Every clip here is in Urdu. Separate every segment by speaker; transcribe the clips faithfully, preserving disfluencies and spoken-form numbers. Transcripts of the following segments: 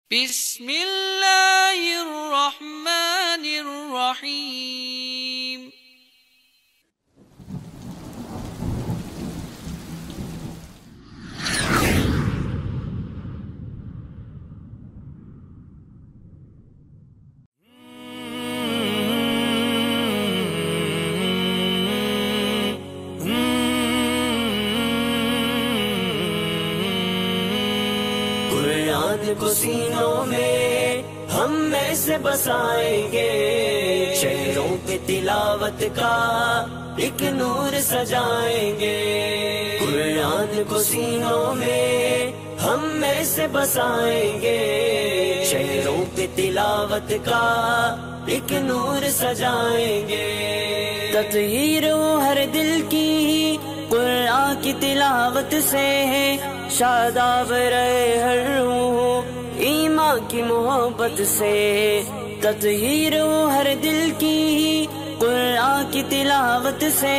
Speaker 1: بسم اللہ الرحمن الرحیم۔
Speaker 2: قرآن کو سینوں میں ہم میں سے بسائیں گے، شہروں پہ تلاوت کا ایک نور سجائیں گے۔ قرآن کو سینوں میں ہم میں سے بسائیں گے، شہروں پہ تلاوت کا ایک نور سجائیں گے۔ تطہیر ہو ہر دل کی قرآن کی تلاوت سے، شاداب رہے ہر روح ایمان کی محبت سے۔ تطہیر ہو ہر دل کی قرآن کی تلاوت سے،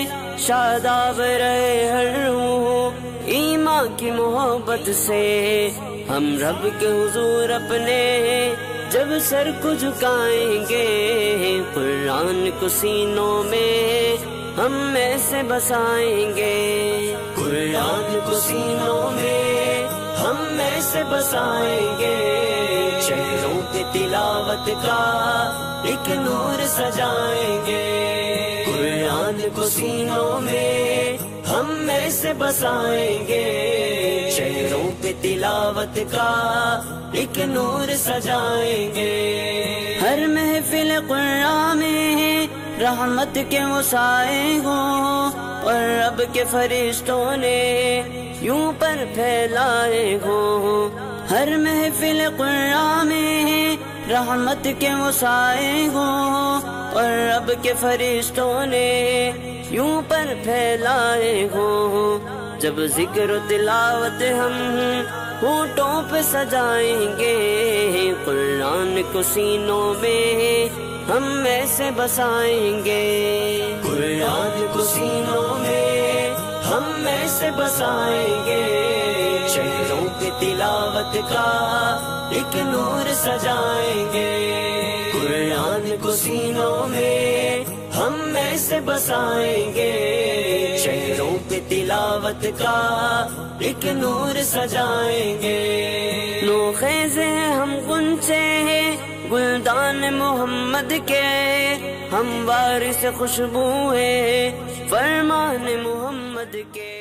Speaker 2: شاداب رہے ہر روح ایمان کی محبت سے۔ ہم رب کے حضور اپنے جب سر کو جھکائیں گے، قرآن کو سینوں میں ہم میں سے بسائیں گے۔ قرآن کو سینوں میں ہم میں سے بسائیں گے، شہروں پہ تلاوت کا ایک نور سجائیں گے۔ قرآن کو سینوں میں ہم میں سے بسائیں گے، شہروں پہ تلاوت کا ایک نور سجائیں گے۔ ہر محفل قرآن میں رحمت کے وسائے ہوں، اور رب کے فرشتوں نے یوں پر پھیلائے ہوں۔ ہر محفل قرآن میں رحمت کے وسائے ہوں، اور رب کے فرشتوں نے یوں پر پھیلائے ہوں۔ جب ذکر و تلاوت ہم ہونٹوں پہ سجائیں گے، قرآن کو سینوں میں ہم میں سے بسائیں گے۔ قرآن کو سینوں میں ہم میں سے بسائیں گے، شہروں پہ تلاوت کا ایک نور سجائیں گے۔ قرآن کو سینوں میں ہم میں سے بسائیں گے، شہروں پہ تلاوت کا ایک نور سجائیں گے۔ نو خیز ہیں ہم غنچے ہیں گلدان محمد کے، ہم وارث خوشبو ہیں فرمان محمد کے۔